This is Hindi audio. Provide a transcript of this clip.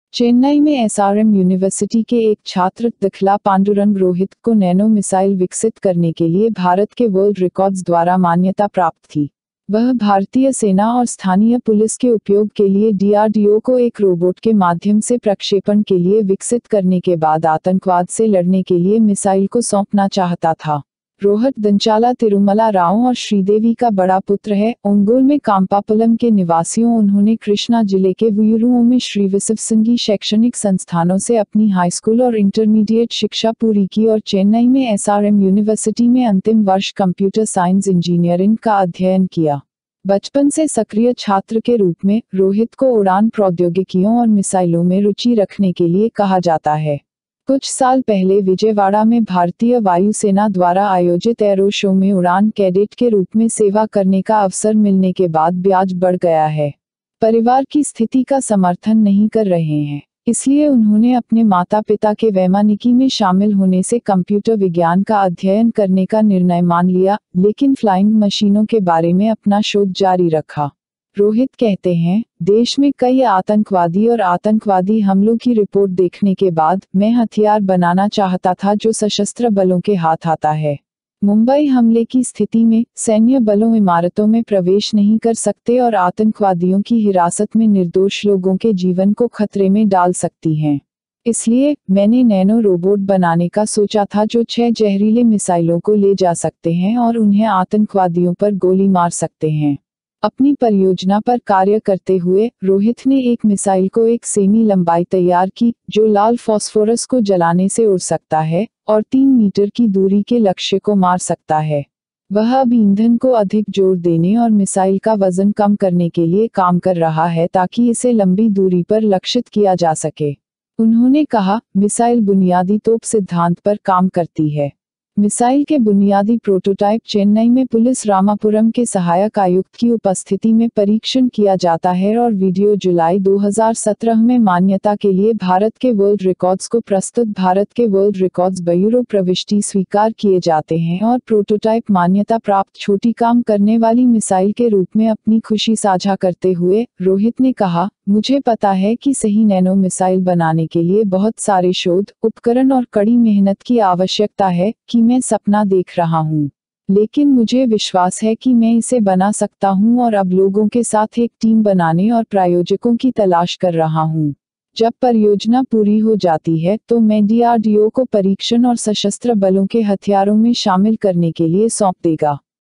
चेन्नई में एसआरएम यूनिवर्सिटी के एक छात्र दखला पांडुरंग रोहित को नैनो मिसाइल विकसित करने के लिए भारत के वर्ल्ड रिकॉर्ड्स द्वारा मान्यता प्राप्त थी। वह भारतीय सेना और स्थानीय पुलिस के उपयोग के लिए डीआरडीओ को एक रोबोट के माध्यम से प्रक्षेपण के लिए विकसित करने के बाद आतंकवाद से लड़ने के लिए मिसाइल को सौंपना चाहता था। रोहित दंचाला तिरुमला राव और श्रीदेवी का बड़ा पुत्र है। ओंगोल में काम्पापलम के निवासियों उन्होंने कृष्णा जिले के वुयुरुओं में श्री विश्वसंगी शैक्षणिक संस्थानों से अपनी हाई स्कूल और इंटरमीडिएट शिक्षा पूरी की और चेन्नई में एसआरएम यूनिवर्सिटी में अंतिम वर्ष कंप्यूटर साइंस इंजीनियरिंग का अध्ययन किया। बचपन से सक्रिय छात्र के रूप में रोहित को उड़ान प्रौद्योगिकियों और मिसाइलों में रुचि रखने के लिए कहा जाता है। कुछ साल पहले विजयवाड़ा में भारतीय वायुसेना द्वारा आयोजित एरो शो में उड़ान कैडेट के रूप में सेवा करने का अवसर मिलने के बाद ब्याज बढ़ गया है। परिवार की स्थिति का समर्थन नहीं कर रहे हैं, इसलिए उन्होंने अपने माता पिता के वैमानिकी में शामिल होने से कंप्यूटर विज्ञान का अध्ययन करने का निर्णय मान लिया, लेकिन फ्लाइंग मशीनों के बारे में अपना शोध जारी रखा। रोहित कहते हैं, देश में कई आतंकवादी और आतंकवादी हमलों की रिपोर्ट देखने के बाद मैं हथियार बनाना चाहता था जो सशस्त्र बलों के हाथ आता है। मुंबई हमले की स्थिति में सैन्य बलों इमारतों में प्रवेश नहीं कर सकते और आतंकवादियों की हिरासत में निर्दोष लोगों के जीवन को खतरे में डाल सकती हैं। इसलिए मैंने नैनो रोबोट बनाने का सोचा था जो 6 जहरीले मिसाइलों को ले जा सकते हैं और उन्हें आतंकवादियों पर गोली मार सकते हैं। अपनी परियोजना पर कार्य करते हुए रोहित ने एक मिसाइल को एक सेमी लंबाई तैयार की जो लाल फास्फोरस को जलाने से उड़ सकता है और 3 मीटर की दूरी के लक्ष्य को मार सकता है। वह अब ईंधन को अधिक जोर देने और मिसाइल का वजन कम करने के लिए काम कर रहा है ताकि इसे लंबी दूरी पर लक्षित किया जा सके। उन्होंने कहा, मिसाइल बुनियादी तोप सिद्धांत पर काम करती है। मिसाइल के बुनियादी प्रोटोटाइप चेन्नई में पुलिस रामापुरम के सहायक आयुक्त की उपस्थिति में परीक्षण किया जाता है और वीडियो जुलाई 2017 में मान्यता के लिए भारत के वर्ल्ड रिकॉर्ड्स को प्रस्तुत भारत के वर्ल्ड रिकॉर्ड्स ब्यूरो प्रविष्टि स्वीकार किए जाते हैं और प्रोटोटाइप मान्यता प्राप्त छोटी काम करने वाली मिसाइल के रूप में अपनी खुशी साझा करते हुए रोहित ने कहा, मुझे पता है कि सही नैनो मिसाइल बनाने के लिए बहुत सारे शोध उपकरण और कड़ी मेहनत की आवश्यकता है कि मैं सपना देख रहा हूँ, लेकिन मुझे विश्वास है कि मैं इसे बना सकता हूँ और अब लोगों के साथ एक टीम बनाने और प्रायोजकों की तलाश कर रहा हूँ। जब परियोजना पूरी हो जाती है तो मैं डीआरडीओ को परीक्षण और सशस्त्र बलों के हथियारों में शामिल करने के लिए सौंप देगा।